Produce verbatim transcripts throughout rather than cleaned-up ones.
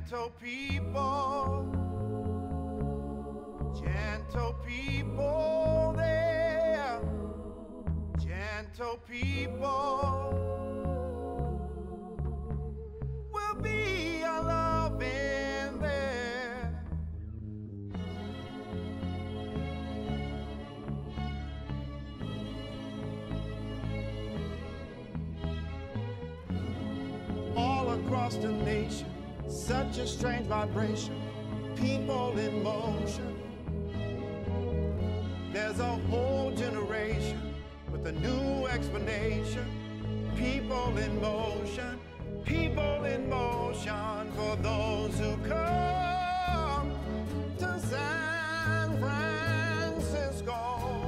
Gentle people, gentle people there, gentle people will be a love in there. All across the nation, such a strange vibration, people in motion. There's a whole generation with a new explanation. People in motion, people in motion for those who come to San Francisco.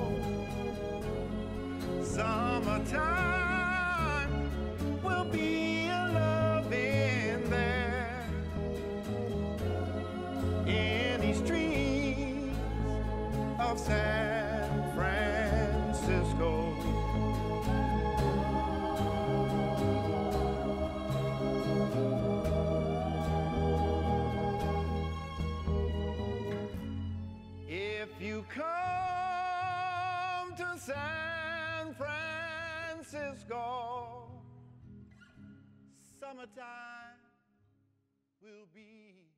Summertime will be a love in there. In these streets of San Francisco. If you come to San Francisco, summertime will be